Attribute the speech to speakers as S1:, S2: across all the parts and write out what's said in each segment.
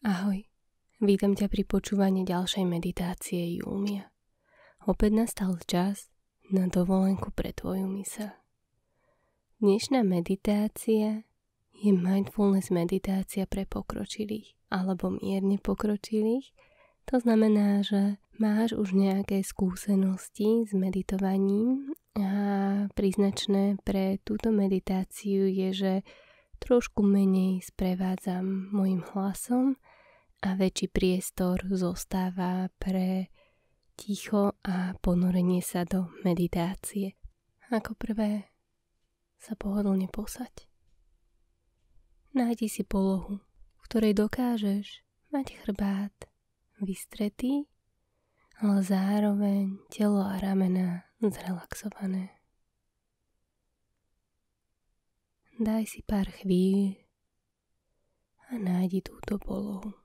S1: Ahoj, vítam ťa pri počúvaní ďalšej meditácie Júmia. Opäť nastal čas na dovolenku pre tvoju myseľ. Dnešná meditácia je mindfulness meditácia pre pokročilých alebo mierne pokročilých. To znamená, že máš už nejaké skúsenosti s meditovaním a príznačné pre túto meditáciu je, že trošku menej sprevádzam mojim hlasom a väčší priestor zostáva pre ticho a ponorenie sa do meditácie. Ako prvé sa pohodlne posaď. Nájdi si polohu, v ktorej dokážeš mať chrbát vystretý, ale zároveň telo a ramená zrelaxované. Daj si pár chvíľ a nájdi túto polohu.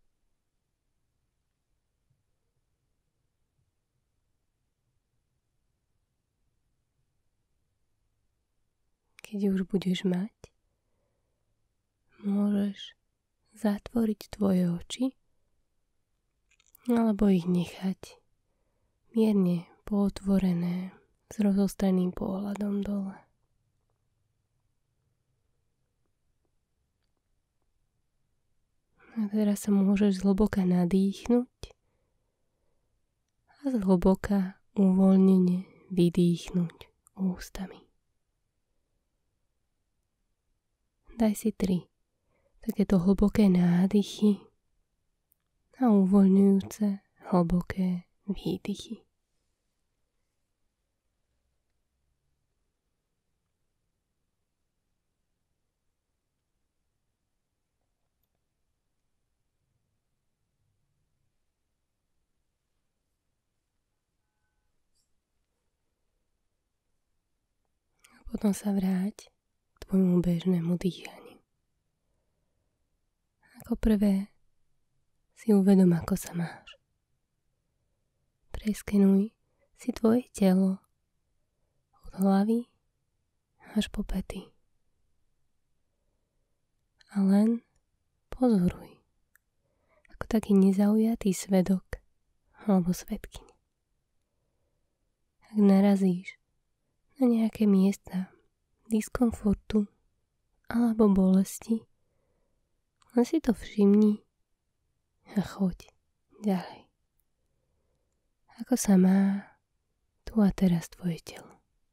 S1: Keď už budeš mať, môžeš zatvoriť tvoje oči alebo ich nechať mierne pootvorené s rozostreným pohľadom dole. A teraz sa môžeš zhlboka nadýchnuť a zhlboka uvoľnene vydýchnuť ústami. Daj si 3 takéto hlboké nádychy a uvoľňujúce hlboké výdychy. A potom sa vráť tvojmu bežnému dýchaniu. Ako prvé si uvedom, ako sa máš. Preskenuj si tvoje telo od hlavy až po päty. A len pozoruj, ako taký nezaujatý svedok alebo svedkyň. Ak narazíš na nejaké miesta diskomfortu alebo bolesti, len si to všimni a choď ďalej. Ako sa má tu a teraz tvoje telo.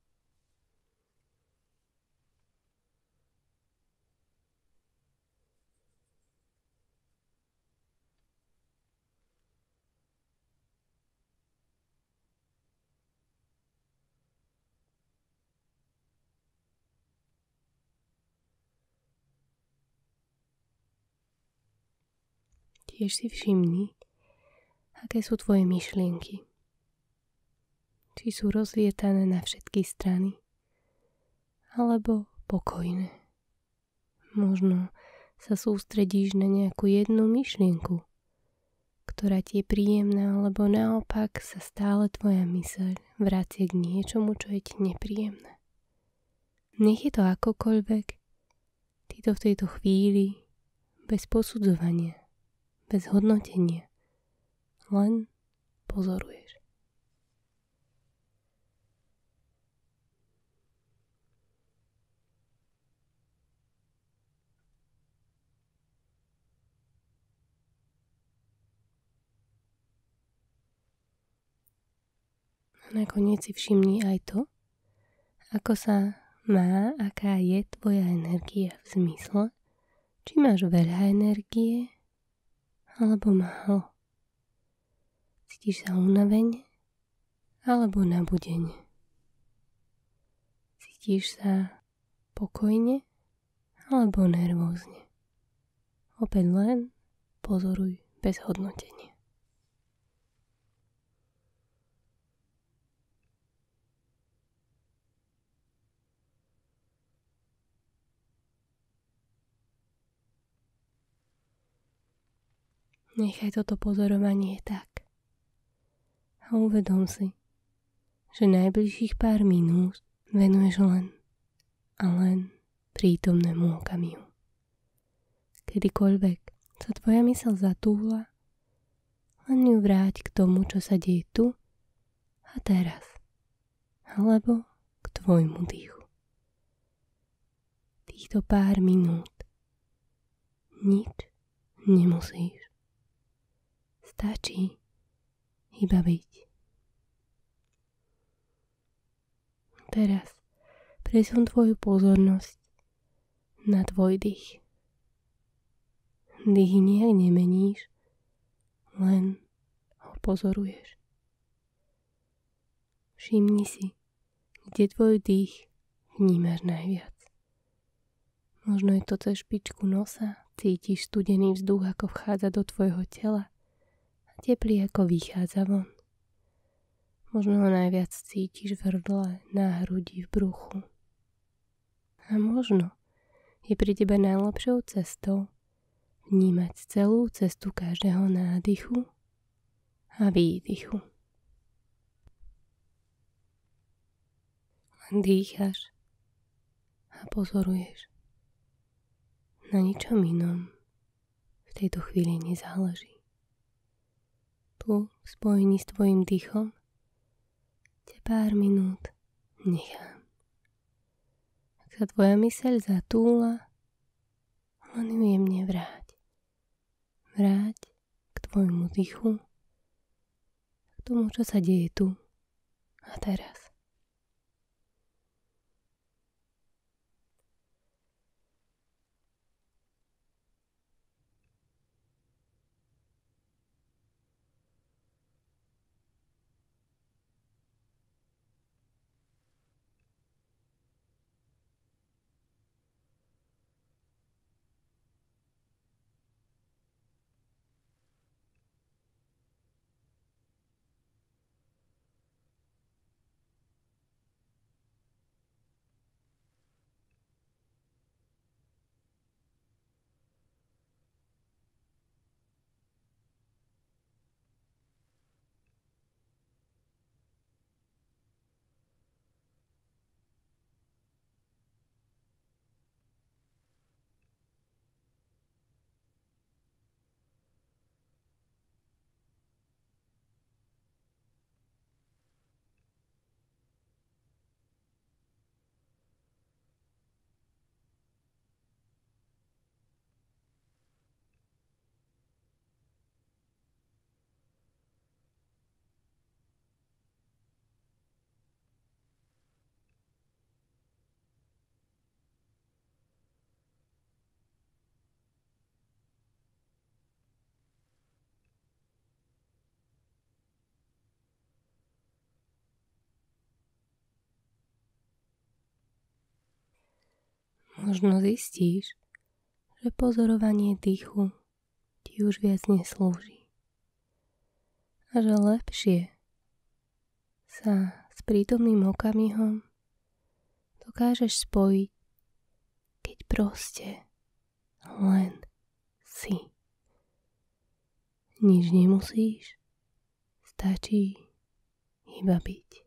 S1: Tiež si všimni, aké sú tvoje myšlienky. Či sú rozlietané na všetky strany, alebo pokojné. Možno sa sústredíš na nejakú jednu myšlienku, ktorá ti je príjemná, alebo naopak sa stále tvoja myseľ vracia k niečomu, čo je ti nepríjemné. Nech je to akokoľvek, ty to v tejto chvíli bez posudzovania, bez hodnotenia, len pozoruješ. A nakoniec si všimni aj to, ako sa má, aká je tvoja energia v zmysle, či máš veľa energie, alebo málo. Cítiš sa unavene alebo nabudene. Cítiš sa pokojne alebo nervózne. Opäť len pozoruj bez hodnotenia. Nechaj toto pozorovanie tak. A uvedom si, že najbližších pár minút venuješ len a len prítomnému okamihu. Kedykoľvek sa tvoja myseľ zatúla, len ju vráť k tomu, čo sa deje tu a teraz, alebo k tvojmu dýchu. Týchto pár minút nič nemusíš. Stačí iba byť. Teraz presun tvoju pozornosť na tvoj dých. Dých nijak nemeníš, len ho pozoruješ. Všimni si, kde tvoj dých vnímaš najviac. Možno je to cez špičku nosa, cítiš studený vzduch, ako vchádza do tvojho tela a teplý, ako vychádza von. Možno ho najviac cítiš v hrdle, na hrudi, v bruchu. A možno je pri tebe najlepšou cestou vnímať celú cestu každého nádychu a výdychu. Len dýchaš a pozoruješ. Na ničom inom v tejto chvíli nezáleží. Tu v spojení s tvojim dýchom te pár minút nechám. Ak sa tvoja myseľ zatúla, len ju jemne vráť. Vráť k tvojmu dýchu, k tomu, čo sa deje tu a teraz. Možno zistíš, že pozorovanie dýchu ti už viac neslúži a že lepšie sa s prítomným okamihom dokážeš spojiť, keď proste len si. Nič nemusíš, stačí iba byť.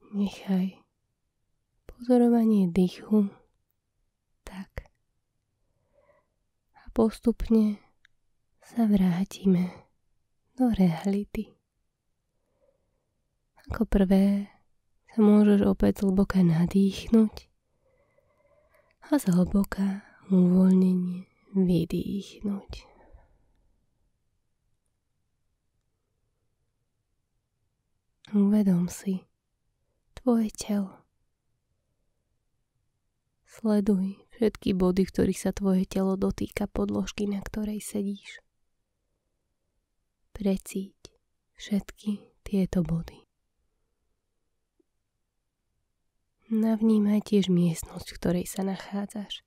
S1: Nechaj pozorovanie dýchu tak. A postupne sa vrátime do reality. Ako prvé sa môžeš opäť zhlboka nadýchnuť a zhlboka uvoľnenie vydýchnuť. Uvedom si tvoje telo. Sleduj všetky body, v ktorých sa tvoje telo dotýka podložky, na ktorej sedíš. Precíť všetky tieto body. Navnímaj tiež miestnosť, v ktorej sa nachádzaš.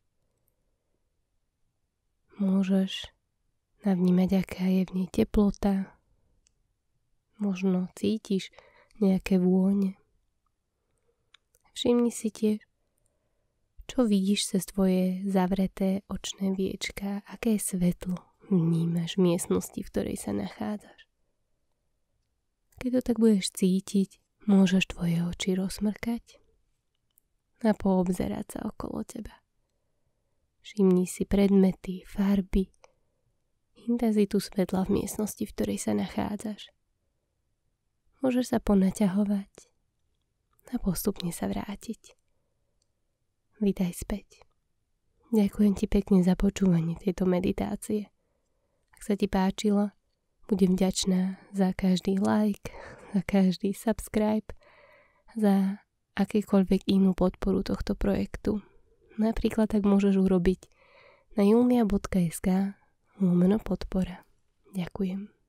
S1: Môžeš navnímať, aká je v nej teplota. Možno cítiš nejaké vône. Všimni si tiež, čo vidíš cez tvoje zavreté očné viečka, aké svetlo vnímaš v miestnosti, v ktorej sa nachádzaš. Keď to tak budeš cítiť, môžeš tvoje oči rozmrkať a poobzerať sa okolo teba. Všimni si predmety, farby, intenzitu svetla v miestnosti, v ktorej sa nachádzaš. Môžeš sa ponaťahovať a postupne sa vrátiť. Vítaj späť. Ďakujem ti pekne za počúvanie tejto meditácie. Ak sa ti páčila, budem vďačná za každý like, za každý subscribe, za akýkoľvek inú podporu tohto projektu. Napríklad tak môžeš urobiť na julia.sk/podpora. Ďakujem.